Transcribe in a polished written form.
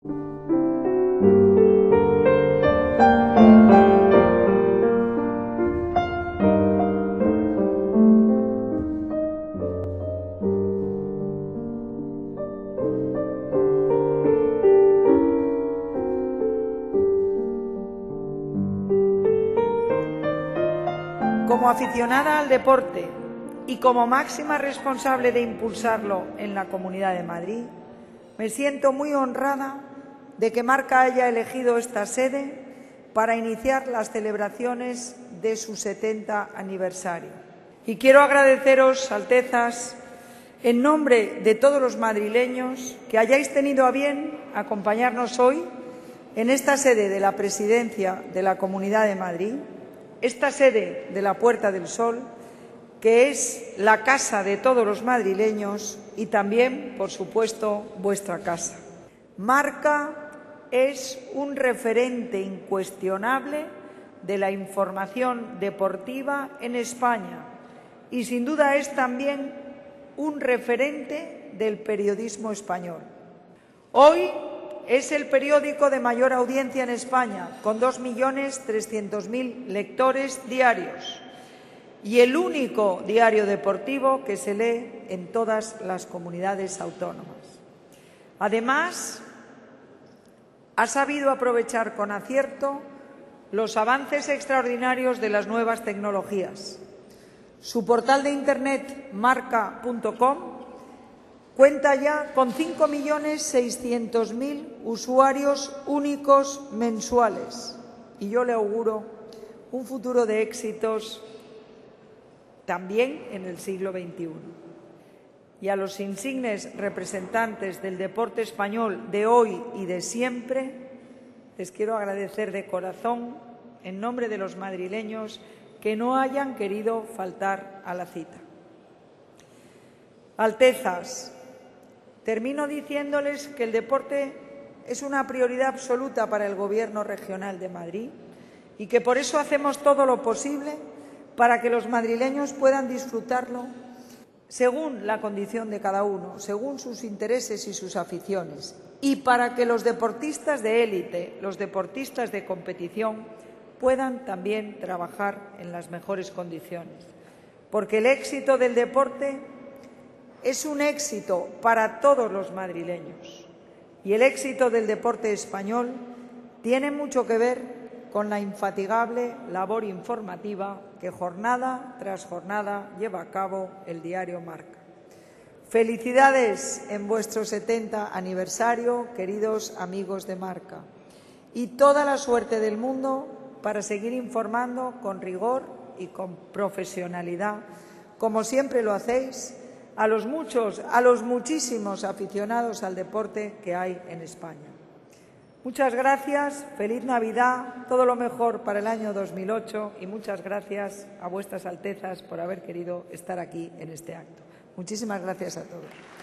Como aficionada al deporte y como máxima responsable de impulsarlo en la Comunidad de Madrid, me siento muy honrada de que Marca haya elegido esta sede para iniciar las celebraciones de su 70 aniversario. Y quiero agradeceros, Altezas, en nombre de todos los madrileños, que hayáis tenido a bien acompañarnos hoy en esta sede de la Presidencia de la Comunidad de Madrid, esta sede de la Puerta del Sol, que es la casa de todos los madrileños y también, por supuesto, vuestra casa. Marca es un referente incuestionable de la información deportiva en España y, sin duda, es también un referente del periodismo español. Hoy es el periódico de mayor audiencia en España, con 2.300.000 lectores diarios, y el único diario deportivo que se lee en todas las comunidades autónomas. Además, ha sabido aprovechar con acierto los avances extraordinarios de las nuevas tecnologías. Su portal de Internet, marca.com, cuenta ya con 5.600.000 usuarios únicos mensuales y yo le auguro un futuro de éxitos también en el siglo XXI. Y a los insignes representantes del deporte español de hoy y de siempre, les quiero agradecer de corazón, en nombre de los madrileños, que no hayan querido faltar a la cita. Altezas, termino diciéndoles que el deporte es una prioridad absoluta para el Gobierno regional de Madrid y que por eso hacemos todo lo posible para que los madrileños puedan disfrutarlo según la condición de cada uno, según sus intereses y sus aficiones, y para que los deportistas de élite, los deportistas de competición, puedan también trabajar en las mejores condiciones. Porque el éxito del deporte es un éxito para todos los madrileños y el éxito del deporte español tiene mucho que ver con la infatigable labor informativa que jornada tras jornada lleva a cabo el diario Marca. Felicidades en vuestro 70 aniversario, queridos amigos de Marca, y toda la suerte del mundo para seguir informando con rigor y con profesionalidad, como siempre lo hacéis, a los muchísimos aficionados al deporte que hay en España. Muchas gracias, feliz Navidad, todo lo mejor para el año 2008 y muchas gracias a vuestras Altezas por haber querido estar aquí en este acto. Muchísimas gracias a todos.